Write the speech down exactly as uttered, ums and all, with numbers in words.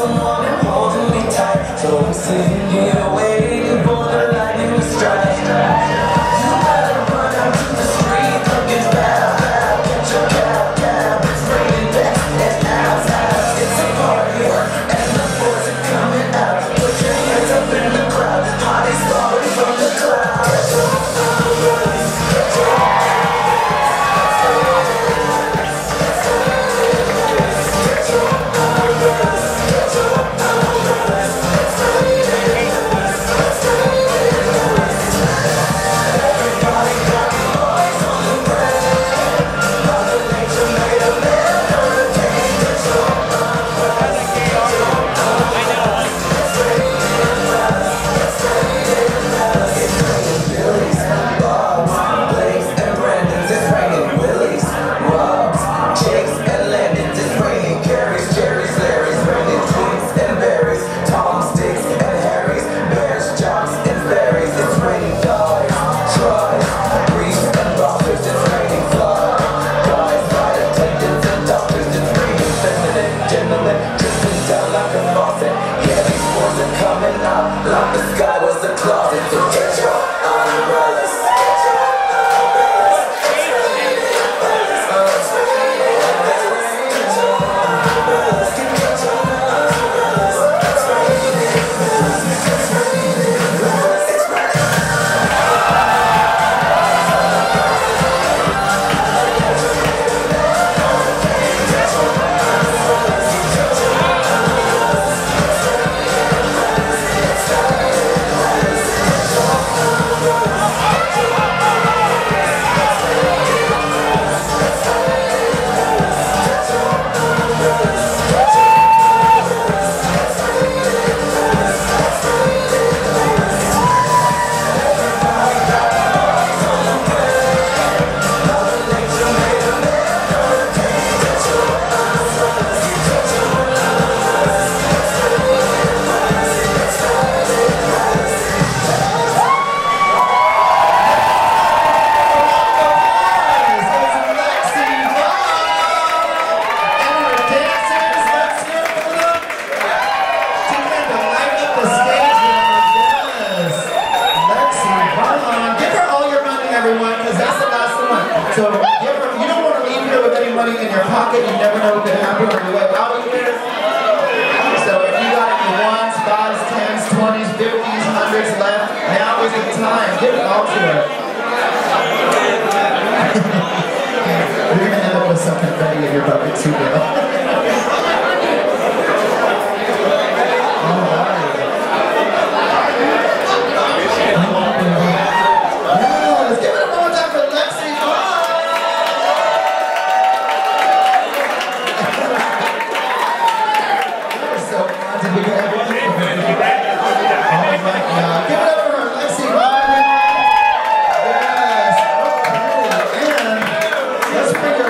someone and holding me tight. So I'm sitting here waiting for the lightning to strike. You better run out to the street looking bad, bad. Get your cab, cab. It's raining back and out, out. It's a party and the boys are coming out. Put your hands up in the crowd. Party's falling from the clouds. Like the sky was a closet, so get your umbrellas. Get your umbrellas. It's raining, it's raining, it's raining. Get your umbrellas. Get your umbrellas. It's raining, it's raining, it's raining. So give her, you don't want to leave here with any money in your pocket. You never know what can happen on your way out of here. So if you got any ones, fives, tens, twenties, fifties, hundreds left, now is the time. Give it all to her. You're going to end up with some confetti in your bucket too, girl. So,